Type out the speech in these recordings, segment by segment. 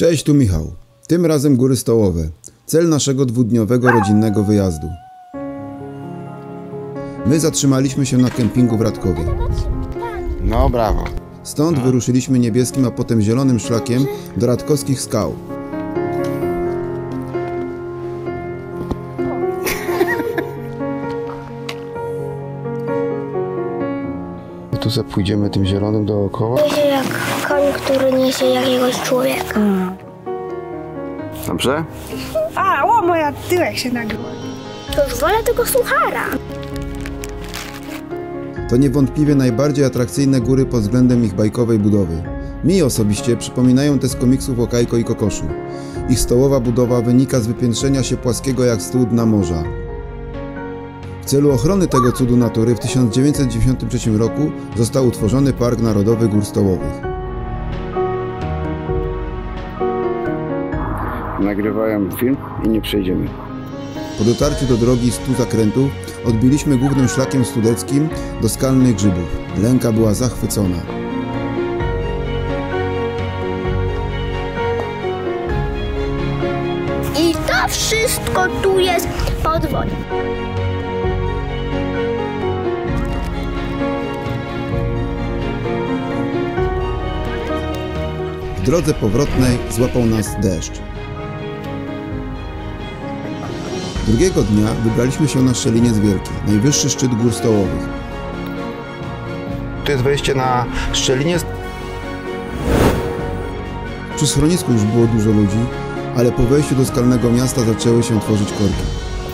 Cześć, tu Michał. Tym razem Góry Stołowe. Cel naszego dwudniowego rodzinnego wyjazdu. My zatrzymaliśmy się na kempingu w Radkowie. No brawo. Stąd wyruszyliśmy niebieskim, a potem zielonym szlakiem do radkowskich skał. Tu sobie pójdziemy tym zielonym dookoła. Niesie jak koń, który niesie jakiegoś człowieka. Dobrze? A, moja tyłek się nagrywa. To już wolę tego suchara. To niewątpliwie najbardziej atrakcyjne góry pod względem ich bajkowej budowy. Mi osobiście przypominają te z komiksów o Kajko i Kokoszu. Ich stołowa budowa wynika z wypiętrzenia się płaskiego jak stół dna morza. W celu ochrony tego cudu natury w 1993 roku został utworzony Park Narodowy Gór Stołowych. Nagrywają film i nie przejdziemy. Po dotarciu do drogi 100 zakrętów odbiliśmy głównym szlakiem studeckim do skalnych grzybów. Lenka była zachwycona. I to wszystko tu jest pod wodą. W drodze powrotnej złapał nas deszcz. Drugiego dnia wybraliśmy się na Szczeliniec Wielki, najwyższy szczyt Gór Stołowych. Tu jest wejście na Szczeliniec. Przy schronisku już było dużo ludzi, ale po wejściu do skalnego miasta zaczęły się tworzyć korki.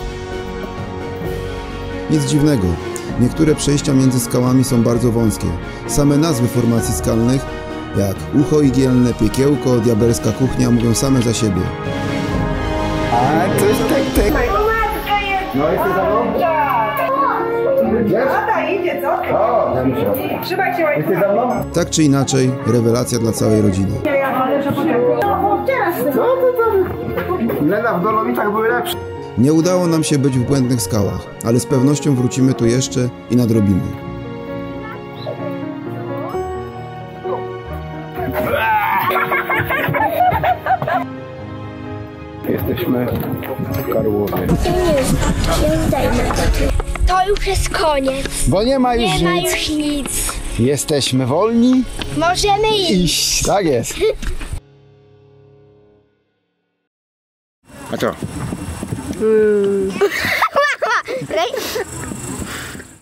Nic dziwnego, niektóre przejścia między skałami są bardzo wąskie. Same nazwy formacji skalnych, jak Ucho Igielne, Piekiełko, Diabelska Kuchnia, mówią same za siebie. A, coś tak. No jesteś za mną? Tata idzie, co? O, Trzymaj się łańcucha. jesteś za mną? Tak czy inaczej, rewelacja dla całej rodziny. Lena w Dolomitach były lepsze. Nie udało nam się być w błędnych skałach, ale z pewnością wrócimy tu jeszcze i nadrobimy. Jesteśmy w Karłowie. Nie zdejmę. To już jest koniec. Bo nie ma już Nie ma nic. już nic. Jesteśmy wolni. Możemy iść. Tak jest. A co? Mama,